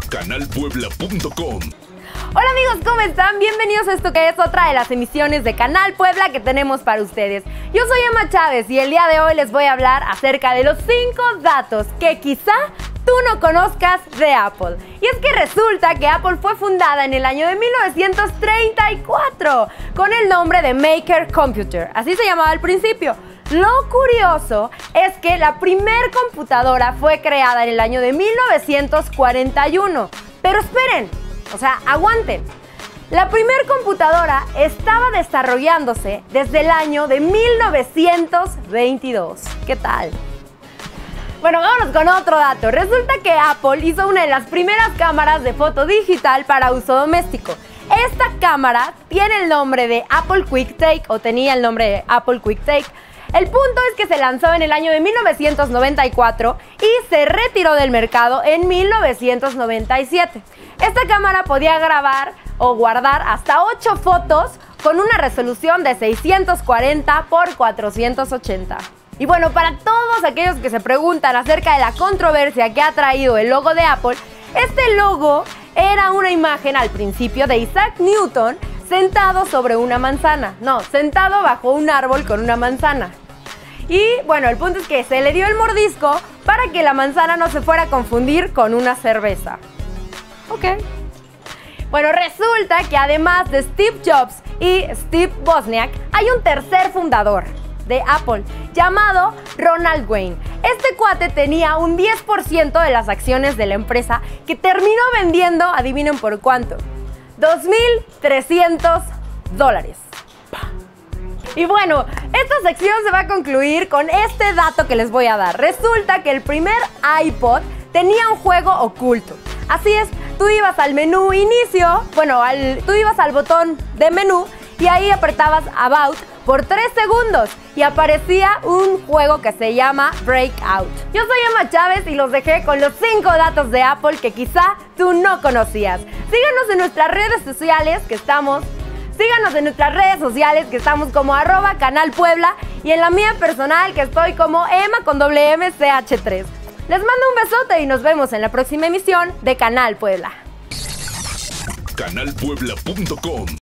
canalpuebla.com. Hola amigos, ¿cómo están? Bienvenidos a esto que es otra de las emisiones de Canal Puebla que tenemos para ustedes. Yo soy Emma Chávez y el día de hoy les voy a hablar acerca de los 5 datos que quizá tú no conozcas de Apple. Y es que resulta que Apple fue fundada en el año de 1934 con el nombre de Maker Computer, así se llamaba al principio. Lo curioso es que la primer computadora fue creada en el año de 1941. Pero esperen, aguanten. La primer computadora estaba desarrollándose desde el año de 1922. ¿Qué tal? Bueno, vámonos con otro dato. Resulta que Apple hizo una de las primeras cámaras de foto digital para uso doméstico. Esta cámara tiene el nombre de Apple QuickTake, o tenía el nombre de Apple QuickTake. El punto es que se lanzó en el año de 1994 y se retiró del mercado en 1997. Esta cámara podía grabar o guardar hasta 8 fotos con una resolución de 640 x 480. Y bueno, para todos aquellos que se preguntan acerca de la controversia que ha traído el logo de Apple, este logo era una imagen al principio de Isaac Newton sentado sobre una manzana. No, sentado bajo un árbol con una manzana. Y bueno, el punto es que se le dio el mordisco para que la manzana no se fuera a confundir con una cerveza. Ok. Bueno, resulta que además de Steve Jobs y Steve Wozniak, hay un tercer fundador de Apple llamado Ronald Wayne. Este cuate tenía un 10% de las acciones de la empresa que terminó vendiendo, adivinen por cuánto, $2,300. Y bueno, esta sección se va a concluir con este dato que les voy a dar. Resulta que el primer iPod tenía un juego oculto. Así es, tú ibas al menú inicio, tú ibas al botón de menú y ahí apretabas About por 3 segundos y aparecía un juego que se llama Breakout. Yo soy Emma Chávez y los dejé con los 5 datos de Apple que quizá tú no conocías. Síganos en nuestras redes sociales que estamos como @canalpuebla y en la mía personal que estoy como Emma con WMCH3. Les mando un besote y nos vemos en la próxima emisión de Canal Puebla. canalpuebla.com